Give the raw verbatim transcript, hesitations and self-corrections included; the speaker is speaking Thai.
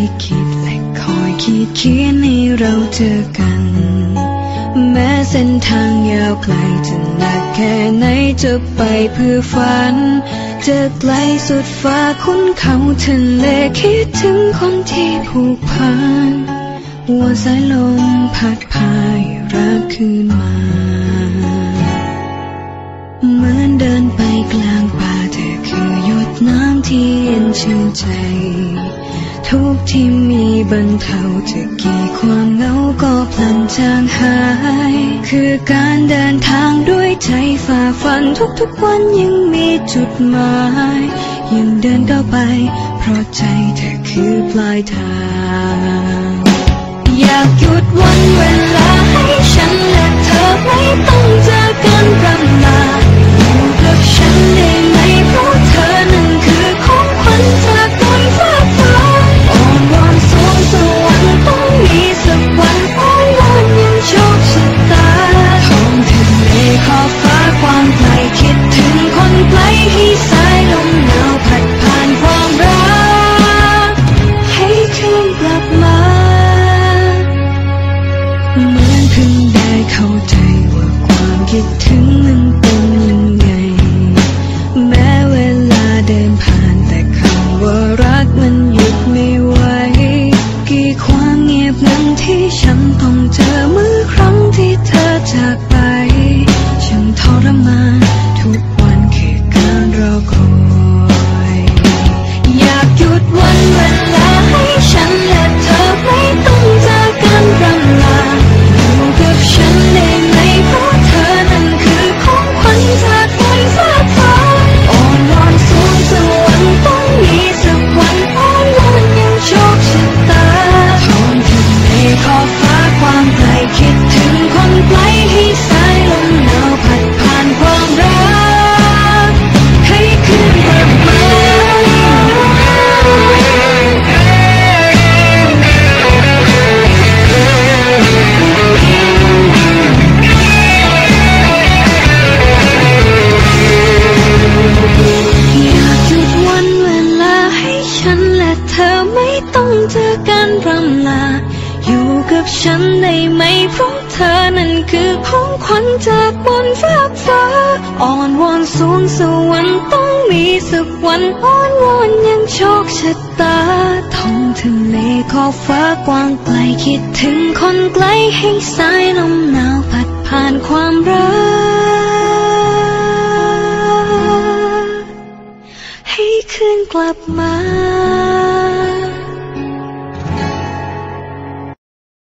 ลิขิตและคอยขีดเขียนให้เราเจอกันแม้เส้นทางยาวไกลจะหนักแค่ไหนจะไปเพื่อฝันจะไกลสุดฟ้าคุ้นเขาทะเลคิดถึงคนที่ผูกพันว่าสายลมพัดพายรักคืนมาเหมือนเดินไปกลางป่าเธอคือหยดน้ำที่เย็นชื่นใจทุกที่มีบรรเทาจะกี่ความเหงาก็พลันจางหายคือการเดินทางด้วยใจฝ่าฟันทุกๆวันยังมีจุดหมายยังเดินต่อไปเพราะใจเธอคือปลายทางอยากหยุดวันเวลาให้ฉันและเธอไม่ต้องเจอกันรำลาอยู่กับฉันได้ไหมเพราะเธอนั้นคือของขวัญจากบนฟ้าฟ้าอ่อนวอนสูงสวรรค์ต้องมีสักวันอ้อนวอนยังโชคชะตาท้องทะเลขอบฟ้ากว้างไกลคิดถึงคนไกลให้สายลมหนาวพัดผ่านความรักให้คืนกลับมาเหมือนเพิ่งได้เข้าใจว่าความคิดถึงมันเป็นยังไงแม้เวลาเดินผ่านแต่คำว่ารักมันหยุดไม่ไหวกี่ความเงียบนั้นที่ฉันต้องเจอเมื่อครั้งที่เธอจากไปฉันทรมานทุกวันแค่การรอคอยอยากหยุดวันเวลาให้ฉันและเธอไม่ต้องเจอกันรำลาอยู่กับฉันได้ไหมเพราะเธอนั้นคือของขวัญจากบนฟ้าฟ้าอ่อนวอนสูงสวรรค์ต้องมีสักวันอ้อนวอนยังโชคชะตาท้องทะเลขอบฟ้ากว้างไกลคิดถึงคนไกลให้สายลมหนาวพัดผ่านความรักให้คืนกลับมาอยากหยุดวันเวลาให้ฉันและเธอไม่ต้องเจอกันรำลาอยู่กับฉันได้ไหมเพราะเธอนั้นคือของขวัญจากบนฟ้าฟ้าอ่อนวอนสูงสวรรค์ต้องมีสักวันอ้อนวอนยังโชคชะตาท้องทะเลขอบฟ้ากว้างไกลคิดถึงคนไกลให้สายลมหนาวพัดผ่านความรักให้คืนกลับมา